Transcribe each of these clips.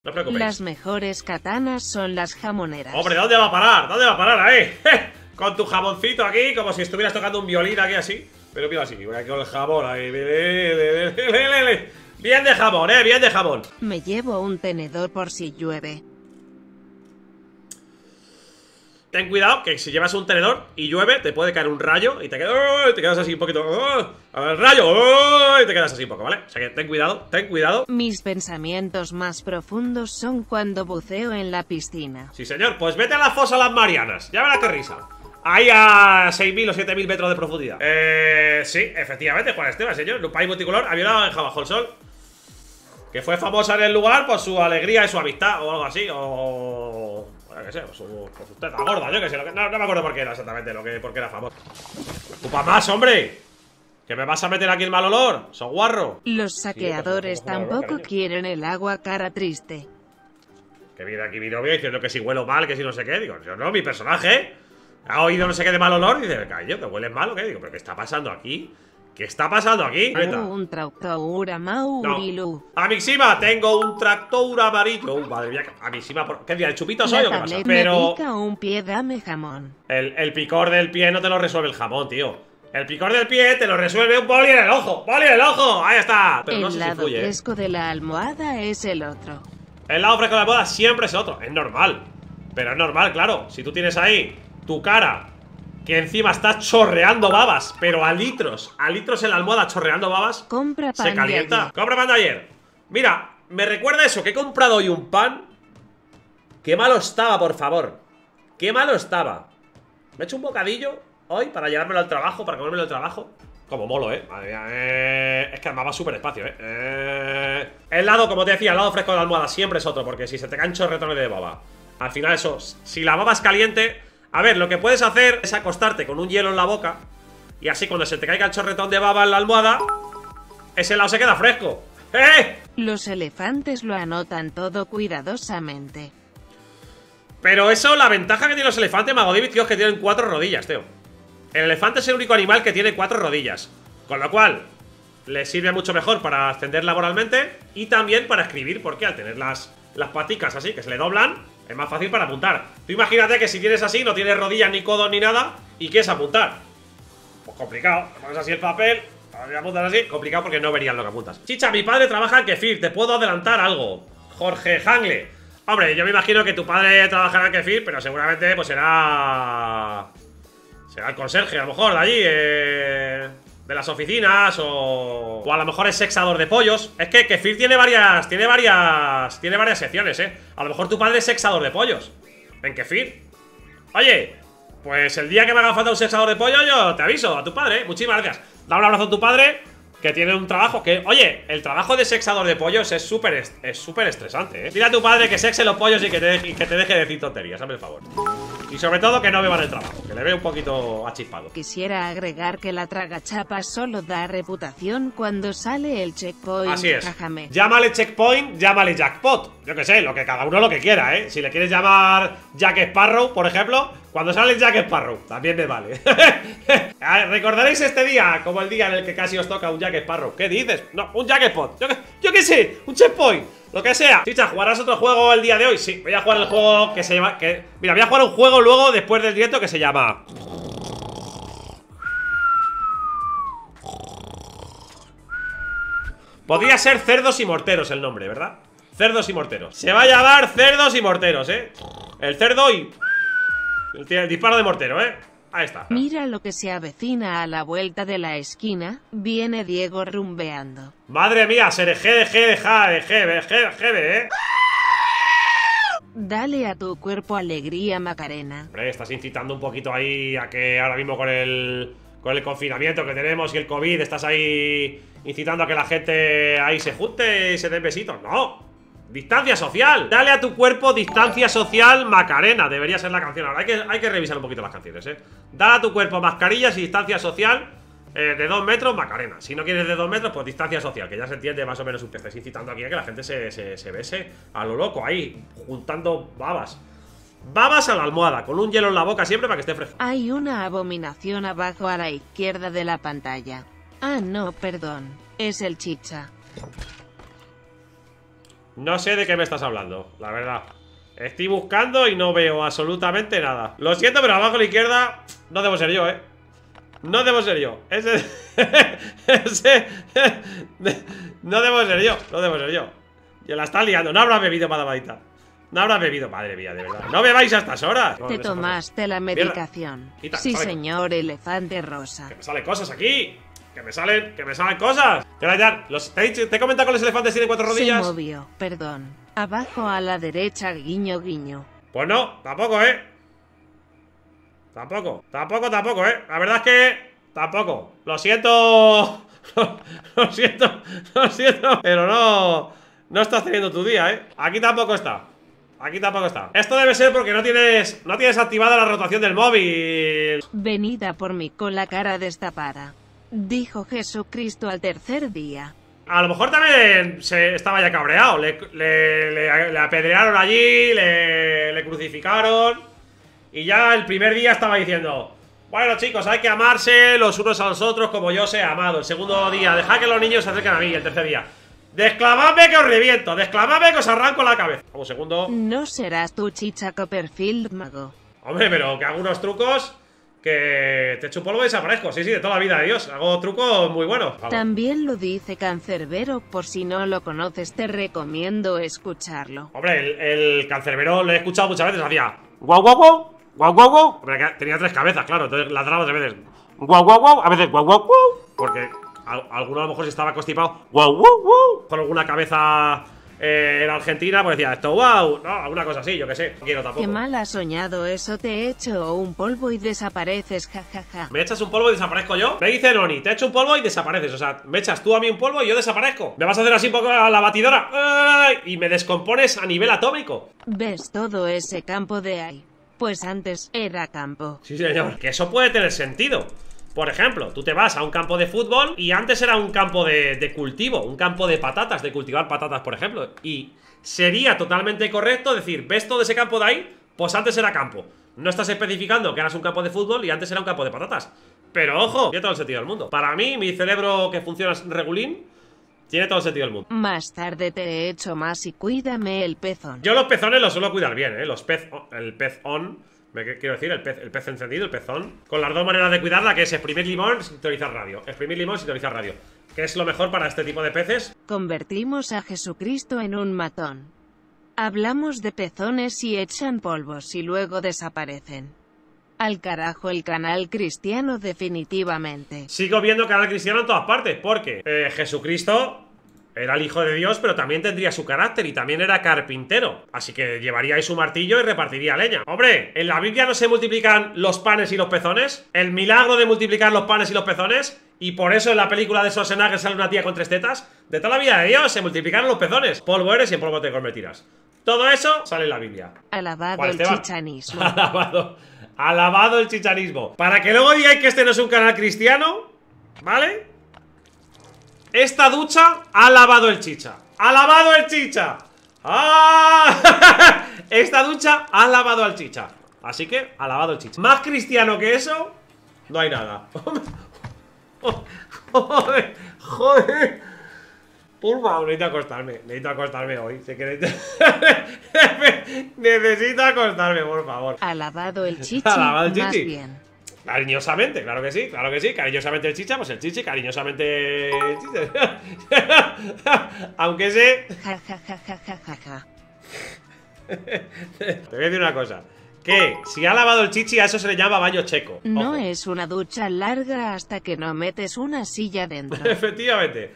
No os preocupéis. Las mejores katanas son las jamoneras. Hombre, ¿dónde va a parar? ¿Dónde va a parar ahí? Con tu jamoncito aquí, como si estuvieras tocando un violín aquí así. Pero mira así, voy aquí con el jamón ahí. Bien de jamón, bien de jamón. Me llevo un tenedor por si llueve. Ten cuidado que si llevas un tenedor y llueve, te puede caer un rayo y te quedas así un poquito. El rayo, y te quedas así un poco, ¿vale? O sea que ten cuidado, ten cuidado. Mis pensamientos más profundos son cuando buceo en la piscina. Sí, señor, pues vete a la fosa Las Marianas. Ya verás qué risa. Ahí a 6.000 o 7.000 metros de profundidad. Sí, efectivamente, Juan Esteban, señor. En un país multicolor, avionado en Bajo el Sol. Que fue famosa en el lugar por su alegría y su amistad, o algo así, o... Bueno, qué sé, por su teta gorda, yo qué sé, no me acuerdo por qué era exactamente, por qué era famoso. ¡Ocupa más, hombre! ¿Que me vas a meter aquí el mal olor? ¡Son guarro! Los saqueadores tampoco quieren el agua cara triste. Que viene aquí mi novia diciendo que si huelo mal, que si no sé qué. Digo, yo no, mi personaje ha oído no sé qué de mal olor y dice, cayó, ¿te hueles mal o qué? Digo, ¿pero qué está pasando aquí? ¿Qué está pasando aquí? Un tractor amarillo. No. Amixima, tengo un tractor amarillo. Madre mía, Amixima, ¿qué día? ¿El chupito soy o qué pasa? Pero me pica un pie, dame jamón. El picor del pie no te lo resuelve el jamón, tío. El picor del pie te lo resuelve un boli en el ojo. ¡Boli en el ojo! Ahí está. Pero el no sé lado si fluye, fresco de la almohada es el otro. El lado fresco de la almohada siempre es otro. Es normal. Pero es normal, claro. Si tú tienes ahí tu cara, que encima está chorreando babas, pero a litros en la almohada chorreando babas, compra pan se calienta. de ayer. Compra pan de ayer. Mira, me recuerda eso, que he comprado hoy un pan. Qué malo estaba, por favor. Qué malo estaba. Me he hecho un bocadillo hoy para llevármelo al trabajo, para comérmelo al trabajo. Como molo, madre mía, es que además va súper despacio, El lado, como te decía, el lado fresco de la almohada siempre es otro, porque si se te caen chorretones de baba, al final eso, si la baba es caliente. A ver, lo que puedes hacer es acostarte con un hielo en la boca y así cuando se te caiga el chorretón de baba en la almohada, ese lado se queda fresco. Los elefantes lo anotan todo cuidadosamente. Pero eso, la ventaja que tienen los elefantes, Mago David, tío, es que tienen 4 rodillas, tío. El elefante es el único animal que tiene 4 rodillas, con lo cual le sirve mucho mejor para ascender laboralmente y también para escribir, porque al tener las paticas así, que se le doblan, es más fácil para apuntar. Tú imagínate que si tienes así, no tienes rodillas ni codos ni nada, y quieres apuntar. Pues complicado, te pones así el papel, voy a apuntar así, complicado porque no verían lo que apuntas. Chicha, mi padre trabaja en Kefir, te puedo adelantar algo. Jorge Hangle. Hombre, yo me imagino que tu padre trabajará en Kefir, pero seguramente pues será el conserje, a lo mejor, de allí, de las oficinas, o a lo mejor es sexador de pollos. Es que Kefir tiene varias secciones, A lo mejor tu padre es sexador de pollos en Kefir. Oye, pues el día que me haga falta un sexador de pollo, yo te aviso a tu padre, Muchísimas gracias. Da un abrazo a tu padre, que tiene un trabajo que... Oye, el trabajo de sexador de pollos es súper estresante, Dile a tu padre que sexe los pollos y que te deje de decir tonterías, hazme el favor. Y sobre todo que no beban el trabajo, que le veo un poquito achispado. Quisiera agregar que la tragachapas solo da reputación cuando sale el checkpoint. Así es. Jájame. Llámale checkpoint, llámale jackpot. Yo qué sé, lo que cada uno lo que quiera, Si le quieres llamar Jack Sparrow, por ejemplo, cuando sale Jack Sparrow, también me vale. Recordaréis este día como el día en el que casi os toca un Jack Sparrow. ¿Qué dices? No, un jackpot. Yo qué sé, un checkpoint. Lo que sea. Chicha, ¿jugarás otro juego el día de hoy? Sí, voy a jugar el juego que se llama... Mira, voy a jugar un juego luego, después del directo, que se llama... Podría ser Cerdos y Morteros el nombre, ¿verdad? Cerdos y Morteros. Se va a llamar Cerdos y Morteros, El cerdo y... el disparo de mortero, Ahí está. Mira lo que se avecina a la vuelta de la esquina. Viene Diego rumbeando. Madre mía, de GB, Dale a tu cuerpo alegría, Macarena. Hombre, estás incitando un poquito ahí a que ahora mismo con el confinamiento que tenemos y el COVID, estás ahí incitando a que la gente ahí se junte y se den besitos. ¡No! ¡Distancia social! Dale a tu cuerpo distancia social, Macarena. Debería ser la canción. Ahora hay que revisar un poquito las canciones, Dale a tu cuerpo mascarillas y distancia social de 2 metros, Macarena. Si no quieres de 2 metros, pues distancia social, que ya se entiende más o menos un pez. Estás incitando aquí a que la gente se bese a lo loco ahí, juntando babas. Babas a la almohada, con un hielo en la boca siempre para que esté fresco. Hay una abominación abajo a la izquierda de la pantalla. Ah, no, perdón. Es el chicha. No sé de qué me estás hablando, la verdad. Estoy buscando y no veo absolutamente nada. Lo siento, pero abajo a la izquierda no debo ser yo, No debo ser yo. Ese no debo ser yo. No debo ser yo. Ya la está liando. No habrá bebido, madabadita. No habrá bebido, madre mía, de verdad. No bebáis a estas horas. Te tomaste la medicación. Sí, señor elefante rosa. Que me salen cosas aquí. Que me salen cosas. Te he comentado que los elefantes tienen 4 rodillas. Se movió, perdón. Abajo a la derecha, guiño, guiño. Pues no, tampoco, Tampoco, La verdad es que tampoco. Lo siento. Lo siento. Pero no estás teniendo tu día, Aquí tampoco está. Esto debe ser porque no tienes activada la rotación del móvil. Venid a por mí con la cara destapada, dijo Jesucristo al tercer día. A lo mejor también estaba ya cabreado. Le apedrearon allí, le crucificaron. Y ya el primer día estaba diciendo: bueno, chicos, hay que amarse los unos a los otros como yo os he amado. El segundo día, dejad que los niños se acerquen a mí. El tercer día: desclamadme que os reviento, desclamadme que os arranco la cabeza. Un segundo. No serás tú, Chicha Copperfield, mago. Hombre, pero que hago unos trucos que te echo un polvo y desaparezco. Sí, de toda la vida de Dios. Hago trucos muy buenos. También lo dice Cancerbero. Por si no lo conoces, te recomiendo escucharlo. Hombre, el Cancerbero lo he escuchado muchas veces. Hacía guau, guau, guau, guau, guau, guau. Tenía 3 cabezas, claro. Entonces ladraba 3 veces. Guau, guau, guau. A veces guau, guau, guau. Porque alguno a lo mejor si estaba constipado, guau, guau, guau. Con alguna cabeza era argentina, pues decía esto, wow. No, alguna cosa así, yo que sé. No quiero tampoco. Qué mal has soñado eso, te echo un polvo y desapareces, jajaja. ¿Me echas un polvo y desaparezco yo? Me dice Noni, te echo un polvo y desapareces. O sea, me echas tú a mí un polvo y yo desaparezco. Me vas a hacer así un poco a la batidora y me descompones a nivel atómico. ¿Ves todo ese campo de ahí? Pues antes era campo. Sí, señor. Que eso puede tener sentido. Por ejemplo, tú te vas a un campo de fútbol y antes era un campo de cultivo, un campo de patatas, de cultivar patatas, por ejemplo. Y sería totalmente correcto decir, ¿ves todo ese campo de ahí? Pues antes era campo. No estás especificando que eras un campo de fútbol y antes era un campo de patatas. Pero ojo, tiene todo el sentido del mundo. Para mí, mi cerebro que funciona regulín, tiene todo el sentido del mundo. Más tarde te he hecho más y cuídame el pezón. Yo los pezones los suelo cuidar bien, el pezón. Quiero decir, el pez encendido, el pezón. Con las dos maneras de cuidarla, que es exprimir limón, sintonizar radio. Exprimir limón, sintonizar radio. ¿Qué es lo mejor para este tipo de peces? Convertimos a Jesucristo en un matón. Hablamos de pezones y echan polvos y luego desaparecen. Al carajo el canal cristiano definitivamente. Sigo viendo canal cristiano en todas partes, porque Jesucristo era el hijo de Dios, pero también tendría su carácter y también era carpintero. Así que llevaría ahí su martillo y repartiría leña. Hombre, ¿en la Biblia no se multiplican los panes y los pezones? El milagro de multiplicar los panes y los pezones. Y por eso en la película de Schwarzenegger sale una tía con 3 tetas. De toda la vida de Dios se multiplicaron los pezones. Polvo eres y en polvo te convertirás. Todo eso sale en la Biblia. Alabado el chichanismo. Alabado el chichanismo. Para que luego digáis que este no es un canal cristiano, ¿vale? Esta ducha ha lavado el chicha. ¡Ha lavado el chicha! ¡Ah! Esta ducha ha lavado al chicha. Así que ha lavado el chicha. Más cristiano que eso, no hay nada. Joder, joder. Por favor, necesito acostarme hoy. Si queréis. Necesito acostarme, por favor. Ha lavado el chichi, más bien. Cariñosamente, claro que sí, cariñosamente el chicha, pues el chichi, cariñosamente el chicha. Aunque sé. Ja. Te voy a decir una cosa. Que si ha lavado el chichi, a eso se le llama baño checo. Ojo. No es una ducha larga hasta que no metes una silla dentro. Efectivamente.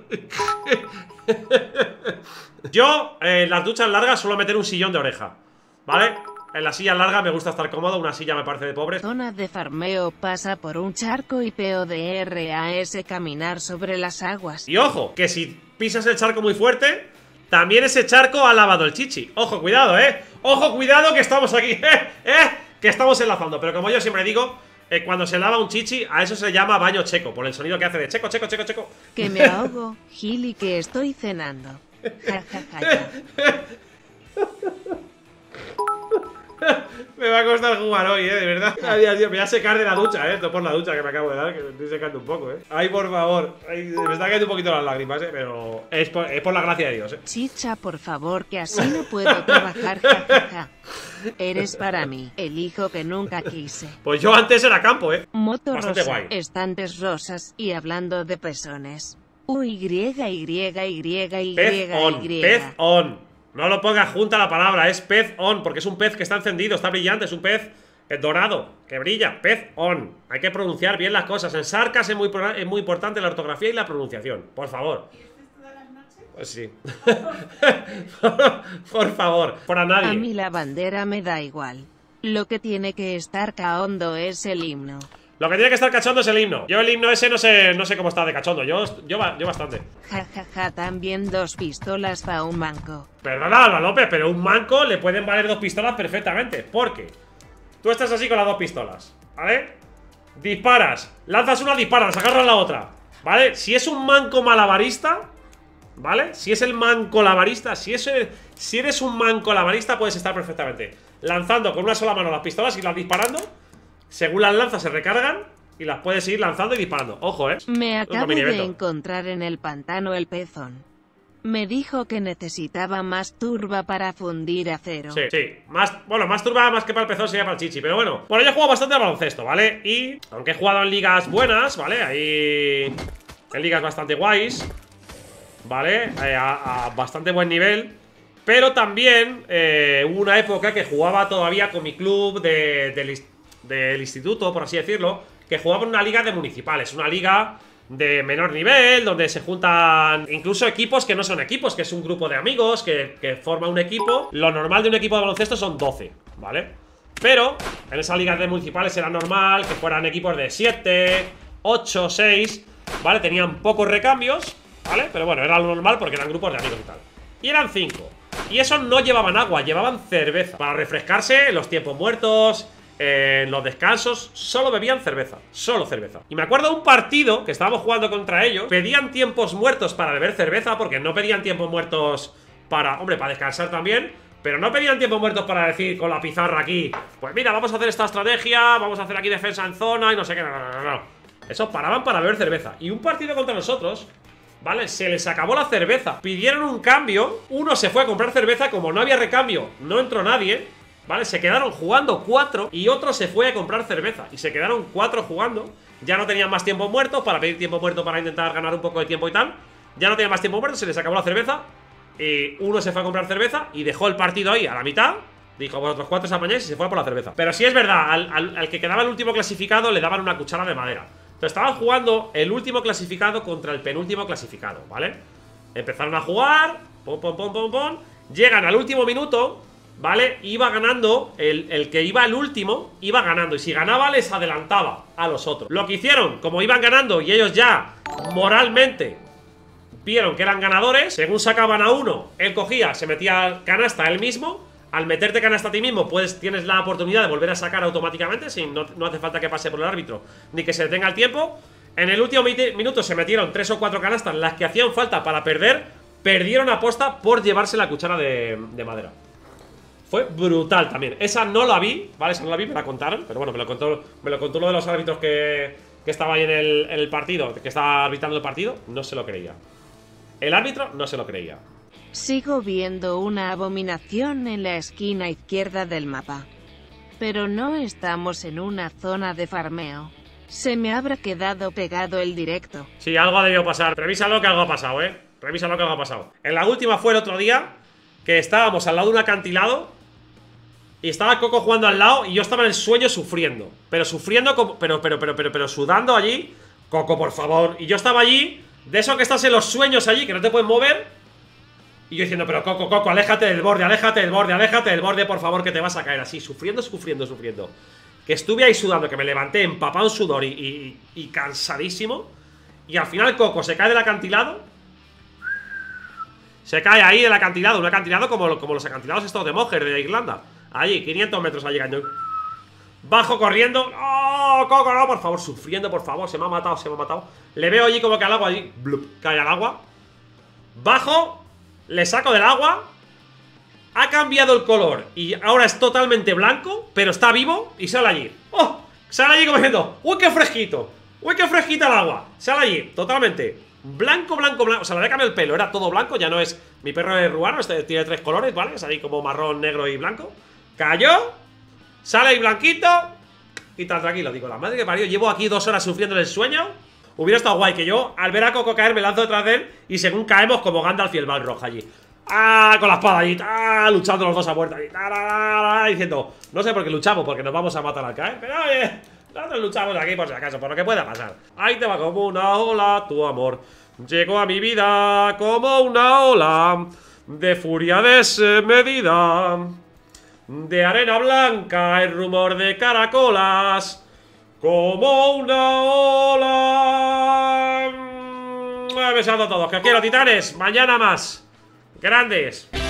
Yo, en las duchas largas, suelo meter un sillón de oreja, ¿vale? En la silla larga me gusta estar cómodo, una silla me parece de pobre. Zona de farmeo pasa por un charco y PODRAS caminar sobre las aguas. Y ojo, que si pisas el charco muy fuerte, también ese charco ha lavado el chichi. Ojo, cuidado, ojo, cuidado que estamos aquí, que estamos enlazando. Pero como yo siempre digo, cuando se lava un chichi, a eso se llama baño checo, por el sonido que hace de checo. Que me ahogo, Gili, que estoy cenando. Ja. Me va a costar jugar hoy, de verdad. Ay, Dios, me voy a secar de la ducha, esto por la ducha que me acabo de dar, que me estoy secando un poco, Ay, por favor. Ay, me está cayendo un poquito las lágrimas, pero es por la gracia de Dios, Chicha, por favor, que así no puedo trabajar, jajaja. Eres para mí, el hijo que nunca quise. Pues yo antes era campo, Moto Bastante rosa, guay. estantes rosas, y hablando de pezones. Y. Pez on. No lo pongas junta la palabra, es pez on, porque es un pez que está encendido, está brillante, es un pez dorado, que brilla, pez on. Hay que pronunciar bien las cosas. En Sarcas es muy importante la ortografía y la pronunciación, por favor. ¿Y esto es todas las noches? Pues sí. Por favor, por a nadie. A mí la bandera me da igual. Lo que tiene que estar cahondo es el himno. Lo que tiene que estar cachondo es el himno. Yo el himno ese no sé cómo está de cachondo. Yo bastante. Jajaja, también 2 pistolas pa' un manco. Perdona, Alba López, pero un manco le pueden valer 2 pistolas perfectamente. Porque tú estás así con las 2 pistolas, ¿vale? Disparas, lanzas una, disparas, agarras la otra, ¿vale? Si es un manco malabarista, ¿vale? Si es el manco labarista, si eres un manco labarista, puedes estar perfectamente lanzando con una sola mano las pistolas y las disparando. Según las lanzas se recargan y las puedes ir lanzando y disparando. Ojo, Me acabo de encontrar en el pantano el pezón. Me dijo que necesitaba más turba para fundir acero. Sí. Más turba más que para el pezón sería para el chichi. Pero bueno, yo he jugado bastante al baloncesto, ¿vale? Y aunque he jugado en ligas buenas, ¿vale? Ahí en ligas bastante guays, ¿vale? A bastante buen nivel. Pero también hubo una época que jugaba todavía con mi club del instituto, por así decirlo, que jugaba en una liga de municipales, una liga de menor nivel, donde se juntan incluso equipos que no son equipos, que es un grupo de amigos que forma un equipo. Lo normal de un equipo de baloncesto son 12, ¿vale? Pero en esas ligas de municipales era normal que fueran equipos de 7, 8, 6, ¿vale? Tenían pocos recambios, ¿vale? Pero bueno, era lo normal porque eran grupos de amigos y tal. Y eran 5. Y esos no llevaban agua, llevaban cerveza para refrescarse en los tiempos muertos, en los descansos. Solo bebían cerveza, solo cerveza. Y me acuerdo de un partido que estábamos jugando contra ellos. Pedían tiempos muertos para beber cerveza, porque no pedían tiempos muertos para, hombre, para descansar también, pero no pedían tiempos muertos para decir con la pizarra aquí, pues mira, vamos a hacer esta estrategia, vamos a hacer aquí defensa en zona y no sé qué. No. Esos paraban para beber cerveza. Y un partido contra nosotros, ¿vale? Se les acabó la cerveza. Pidieron un cambio. Uno se fue a comprar cerveza. Como no había recambio, no entró nadie, ¿vale? Se quedaron jugando 4 y otro se fue a comprar cerveza. Y se quedaron 4 jugando. Ya no tenían más tiempo muerto para pedir tiempo muerto para intentar ganar un poco de tiempo y tal. Ya no tenían más tiempo muerto, se les acabó la cerveza. Y uno se fue a comprar cerveza y dejó el partido ahí a la mitad. Dijo, vosotros 4 se apañáis y se fue por la cerveza. Pero sí es verdad, al que quedaba el último clasificado le daban una cuchara de madera. Entonces estaban jugando el último clasificado contra el penúltimo clasificado, ¿vale? Empezaron a jugar, pom. Llegan al último minuto, ¿vale? Iba ganando, el que iba al último, iba ganando. Y si ganaba, les adelantaba a los otros. Lo que hicieron, como iban ganando y ellos ya moralmente vieron que eran ganadores, según sacaban a uno, él cogía, se metía canasta él mismo. Al meterte canasta a ti mismo, pues tienes la oportunidad de volver a sacar automáticamente, sin no hace falta que pase por el árbitro ni que se detenga el tiempo. En el último minuto se metieron 3 o 4 canastas, las que hacían falta para perder. Perdieron aposta por llevarse la cuchara de madera. Fue brutal también. Esa no la vi, ¿vale? Esa no la vi, me la contaron. Pero bueno, me lo contó uno de los árbitros que estaba ahí en el partido, que estaba arbitrando el partido. No se lo creía. El árbitro no se lo creía. Sigo viendo una abominación en la esquina izquierda del mapa. Pero no estamos en una zona de farmeo. Se me habrá quedado pegado el directo. Sí, algo ha debido pasar. Revísalo que algo ha pasado, Revísalo que algo ha pasado. En la última fue el otro día, que estábamos al lado de un acantilado y estaba Coco jugando al lado y yo estaba en el sueño sufriendo. Pero sufriendo como... Pero sudando allí. Coco, por favor. Y yo estaba allí, de eso que estás en los sueños allí, que no te puedes mover. Y yo diciendo, pero Coco, aléjate del borde, por favor, que te vas a caer. Así, sufriendo. Que estuve ahí sudando, que me levanté empapado en sudor y cansadísimo. Y al final Coco se cae del acantilado. Se cae ahí del acantilado, un acantilado como los acantilados estos de Moher de Irlanda. Allí, 500 metros allí llegando. Bajo corriendo. ¡Oh, Coco, no, por favor! Sufriendo, por favor, se me ha matado. Le veo allí como que al agua, allí, blup, cae al agua. Bajo. Le saco del agua. ha cambiado el color y ahora es totalmente blanco, pero está vivo y sale allí. ¡Oh! Sale allí como diciendo, ¡uy, qué fresquito! ¡Uy, qué fresquita el agua! Sale allí, totalmente blanco, blanco, blanco. O sea, le había cambiado el pelo, era todo blanco, ya no es... Mi perro es ruano, este tiene 3 colores, ¿vale? Es ahí como marrón, negro y blanco. Cayó, sale ahí blanquito y tan tranquilo. Digo, la madre que parió, llevo aquí 2 horas sufriendo en el sueño. Hubiera estado guay que yo, al ver a Coco caer, me lanzo detrás de él y según caemos como Gandalf y el Balrog allí. ¡Ah! Con la espada allí, luchando los dos a muerte allí, diciendo, no sé por qué luchamos, porque nos vamos a matar al caer, pero oye, nosotros luchamos aquí por si acaso, por lo que pueda pasar. Ahí te va como una ola tu amor. Llegó a mi vida como una ola de furia desmedida. De arena blanca el rumor de caracolas. Como una ola. Besando a todos, que os quiero, titanes. Mañana más. Grandes.